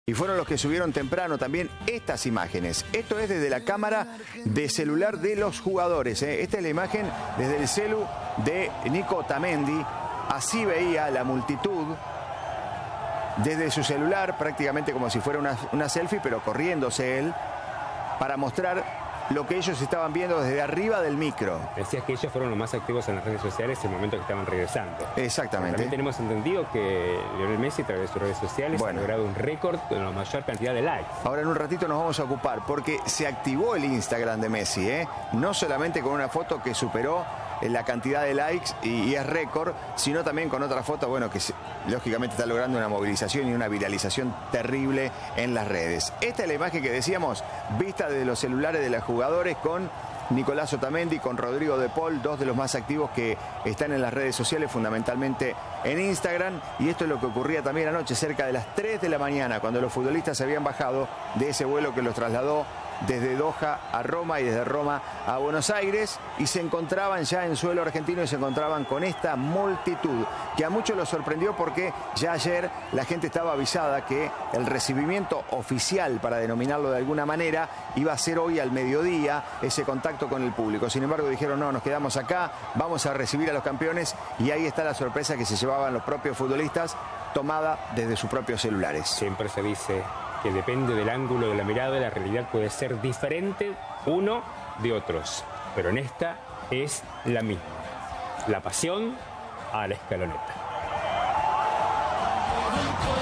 Y fueron los que subieron temprano también estas imágenes. Esto es desde la cámara de celular de los jugadores. Esta es la imagen desde el celu de Nico Otamendi. Así veía la multitud desde su celular, prácticamente como si fuera una selfie, pero corriéndose él, para mostrar lo que ellos estaban viendo desde arriba del micro. Decías que ellos fueron los más activos en las redes sociales en el momento que estaban regresando. Exactamente. También tenemos entendido que Lionel Messi, a través de sus redes sociales, ha logrado un récord de la mayor cantidad de likes. Ahora en un ratito nos vamos a ocupar, porque se activó el Instagram de Messi, no solamente con una foto que superó la cantidad de likes y es récord, sino también con otra foto, bueno, que lógicamente está logrando una movilización y una viralización terrible en las redes. Esta es la imagen que decíamos, vista de los celulares de los jugadores con Nicolás Otamendi, con Rodrigo de Paul, dos de los más activos que están en las redes sociales, fundamentalmente en Instagram. Y esto es lo que ocurría también anoche, cerca de las 3 de la mañana, cuando los futbolistas se habían bajado de ese vuelo que los trasladó desde Doha a Roma y desde Roma a Buenos Aires, y se encontraban ya en suelo argentino y se encontraban con esta multitud que a muchos los sorprendió, porque ya ayer la gente estaba avisada que el recibimiento oficial, para denominarlo de alguna manera, iba a ser hoy al mediodía, ese contacto con el público. Sin embargo dijeron: no, nos quedamos acá, vamos a recibir a los campeones, y ahí está la sorpresa que se llevaban los propios futbolistas, tomada desde sus propios celulares. Siempre se dice que depende del ángulo de la mirada, la realidad puede ser diferente uno de otros, pero en esta es la misma. La pasión a la escaloneta.